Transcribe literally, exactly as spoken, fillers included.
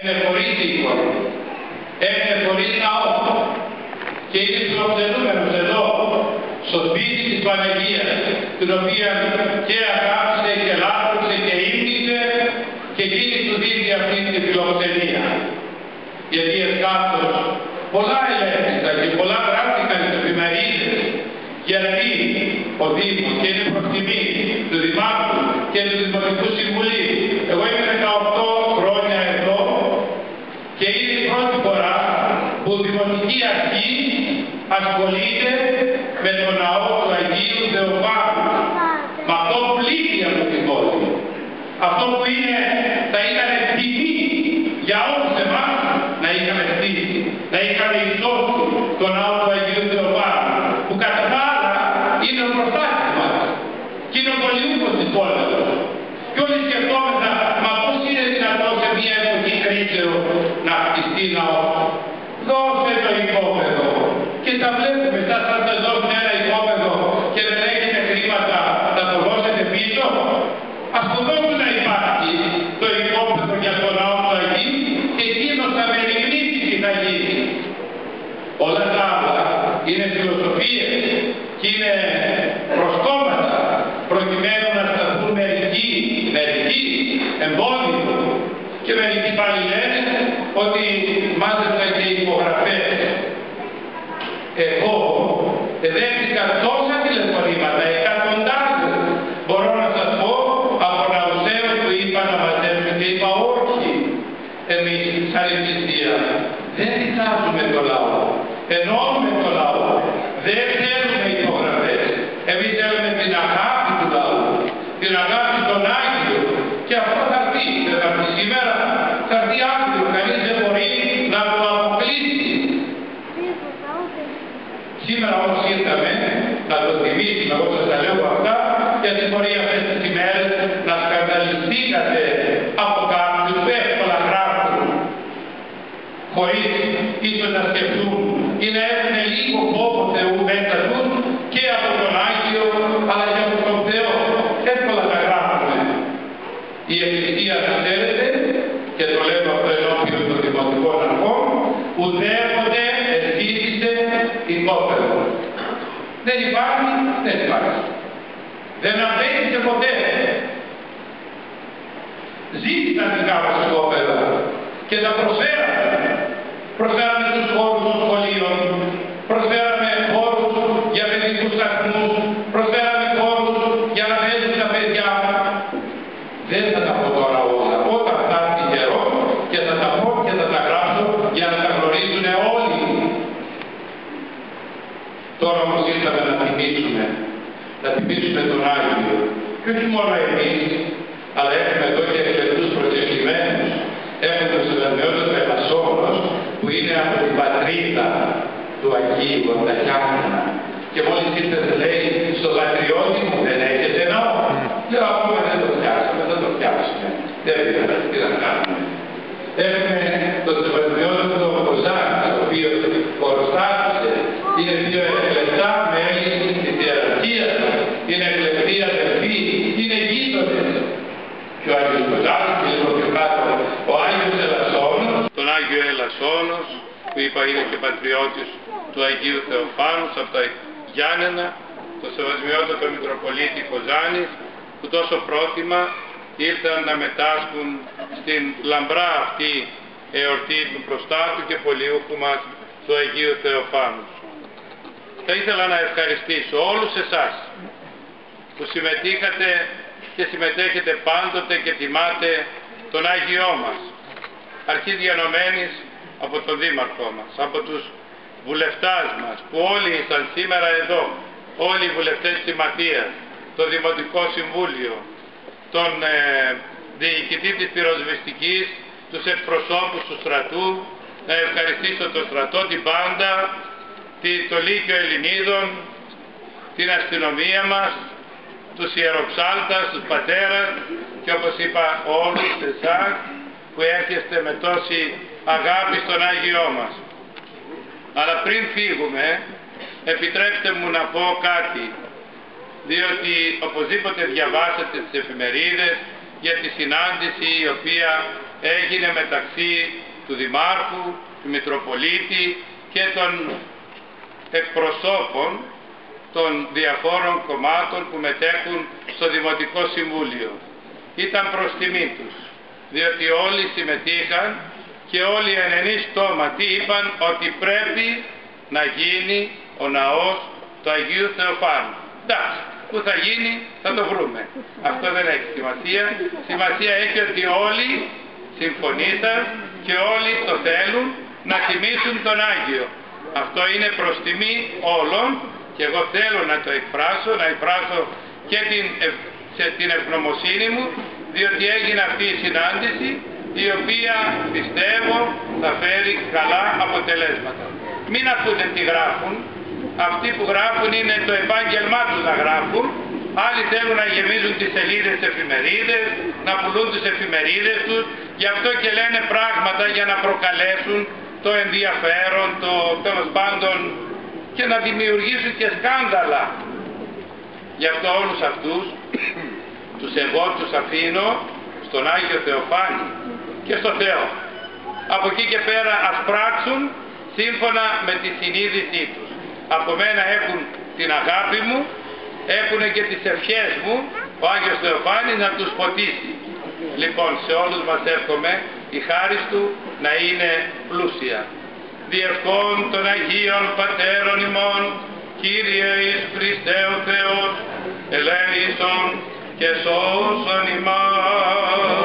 Είναι χωρίς εικόνα, είναι χωρίς ναό και είναι φιλοξενούμενος εδώ, στο σπίτι της Παναγίας, την οποία και αγάπησε και λάτρεψε και ύμνησε και εκείνη του δίνει αυτή τη φιλοξενία. Γιατί εσχάτως πολλά ελέγχθησαν και πολλά γράφτηκαν στις εφημερίδες, γιατί ο Δήμος και είναι προς τιμή του Δημάρχου και του Δημοτικού Συμβουλίου. Εγώ είμαι δεκαοκτώ χρόνια εδώ και είναι η πρώτη φορά που η Δημοτική Αρχή ασχολείται με τον ναό του Αγίου Θεοφάνου. Με αυτό που λείπει από την πόλη. Αυτό που είναι, θα ήταν τιμή για όλους εμάς να είχαμε στήσει, να είχαμε υψώσει τον ναό του Αγίου Θεοφάνου, που κατά τα άλλα είναι ο προστάτης μας και είναι ο πολιούχος της πόλης. Και όλοι σκεφτόμεθα, μα πώς είναι δυνατόν σε μια εποχή κρίσεως να χτιστεί ναό. Δώσε το οικόπεδο. Και τα βλέπουμε, σαν θα σας δώσουν ένα οικόπεδο και δεν έχετε χρήματα, θα το δώσετε πίσω. Ας το δώσουν να υπάρχει το οικόπεδο για τον ναό του Αγίου και εκείνος θα με ερευνήσει τι θα γίνει. Όλα τα άλλα είναι φιλοσοφίες και είναι προσκόμματα προκειμένου να σταθούν μερικοί, μερικοί, εμπόδιο. Και μερικοί πάλι λένε ότι μάζεψαν και υπογραφές. Εγώ δέχτηκα τόσα τηλεφωνήματα, εκατοντάδες, μπορώ να σας πω, από ναουσαίους που είπα να μαζέψουν και είπα όχι. Εμείς σαν εκκλησία δεν δικάζουμε το λαό, εννοούμε το λαό, δεν θέλουμε υπογραφές. Εμείς θέλουμε την αγάπη του λαού, την αγάπη των Άγιων και αυτό θα έρθει, δεν θα έρθει σήμερα, θα έρθει αύριο, κανείς δεν μπορεί να το αποκλείσει. Σήμερα όμως ήρθαμε να το τιμήσουμε, εγώ σας τα λέω αυτά, γιατί μπορεί αυτές τις ημέρες να σκανδαλιστήκατε από κάποιους που εύκολα γράφουν, χωρίς ίσως να σκεφτούν ή να έχουν λίγο φόβο Θεού μέσα τους και από τον Άγιο αλλά και από τον Θεό. Εύκολα τα γράφουμε. Η Εκκλησία, να ξέρετε, και το λέμε αυτό ενώπιον των δημοτικών αρχών, ουδέποτε ζήτησε οικόπεδο. Δεν υπάρχει, δεν υπάρχει. Δεν απέκτησε ποτέ. Ζήτησαν δικά μας οικόπεδα και τα προσφέραμε. Προσφέραμε τους χώρους των σχολείων, προσφέραμε χώρους για παιδικούς σταθμούς, προσφέραμε χώρους για να παίζουν τα παιδιά. Δεν θα τα πω τώρα όλα. Όταν θα έρθει καιρό και θα τα πω και θα τα γράψω για να τα γνωρίζουν όλοι. Τώρα όμως ήρθαμε να τιμήσουμε, να τιμήσουμε τον Άγιο. Και όχι μόνο εμείς, αλλά έχουμε εδώ και εκλεκτούς προσκεκλημένους. Έχουμε τον Σεβασμιότατο Ελασσόνος, που είναι από την πατρίδα του Αγίου, από τα Γιάννενα. Και μόλις ήρθε λέει, στο πατριώτη μου δεν έχετε ναό. Λέω, ακόμα δεν το φτιάξαμε, δεν το φτιάξουμε. Δεν πειράζει, τι να κάνουμε. Έχουμε τον Σεβασμιότατο Κοζάκη, ο οποίος χωροστάτησε. Είναι δύο εκλεκτά μέλη της ιεραρχίας, είναι εκλεκτοί αδελφοί, είναι γείτονες. Και ο Άγιος Κοζάκης, και λίγο πιο κάτω, ο Άγιος Ελασσόνος, τον Άγιο Ελασσόνος, που είπα είναι και πατριώτης του Αγίου Θεοφάνου, από τα Γιάννενα, τον Σεβασμιότατο Μητροπολίτη Κοζάνης, που τόσο πρόθυμα ήρθαν να μετάσχουν στην λαμπρά αυτή εορτή του προστάτου και πολιούχου μας του Αγίου Θεοφάνου. Θα ήθελα να ευχαριστήσω όλους εσάς που συμμετείχατε και συμμετέχετε πάντοτε και τιμάτε τον Άγιό μας, αρχή διανομένης από τον Δήμαρχό μας, από τους βουλευτάς μας, που όλοι ήσαν σήμερα εδώ, όλοι οι βουλευτές της Συμμαχίας, το Δημοτικό Συμβούλιο, τον ε, διοικητή της πυροσβεστικής, τους εκπροσώπους του στρατού, να ευχαριστήσω τον στρατό, την πάντα, το Λύκειο Ελληνίδων, την αστυνομία μας, τους ιεροψάλτας, τους πατέρας και όπως είπα όλους εσάς που έρχεστε με τόση αγάπη στον Άγιό μας. Αλλά πριν φύγουμε, επιτρέψτε μου να πω κάτι, διότι οπωσδήποτε διαβάσατε τις εφημερίδες για τη συνάντηση η οποία έγινε μεταξύ του Δημάρχου, του Μητροπολίτη και των εκπροσώπων των διαφόρων κομμάτων που μετέχουν στο Δημοτικό Συμβούλιο. Ήταν προς τιμή τους, διότι όλοι συμμετείχαν και όλοι οι ενενείς στόματι είπαν ότι πρέπει να γίνει ο ναός του Αγίου Θεοφάνου. Εντάξει, που θα γίνει θα το βρούμε. Αυτό δεν έχει σημασία. Σημασία έχει ότι όλοι συμφωνήσαν και όλοι το θέλουν να τιμήσουν τον Άγιο. Αυτό είναι προς τιμή όλων και εγώ θέλω να το εκφράσω, να εκφράσω και την, σε την ευγνωμοσύνη μου, διότι έγινε αυτή η συνάντηση η οποία πιστεύω θα φέρει καλά αποτελέσματα. Μην ακούτε τι γράφουν. Αυτοί που γράφουν είναι το επάγγελμά τους να γράφουν. Άλλοι θέλουν να γεμίζουν τις σελίδες της εφημερίδες, να πουλούν τις εφημερίδες τους, γι' αυτό και λένε πράγματα για να προκαλέσουν το ενδιαφέρον, το τέλος πάντων, και να δημιουργήσουν και σκάνδαλα. Γι' αυτό όλους αυτούς τους εγώ τους αφήνω στον Άγιο Θεοφάνη και στο Θεό. Από εκεί και πέρα ας πράξουν σύμφωνα με τη συνείδησή τους. Από μένα έχουν την αγάπη μου, έχουν και τις ευχές μου, ο Άγιος Θεοφάνης να τους φωτίσει. Λοιπόν, σε όλους μας εύχομαι η χάρις του να είναι πλούσια. Διευχών των Αγίων Πατέρων ημών, Κύριε εις Χριστέ ο Θεός, ελέησον και σώσον ημάς.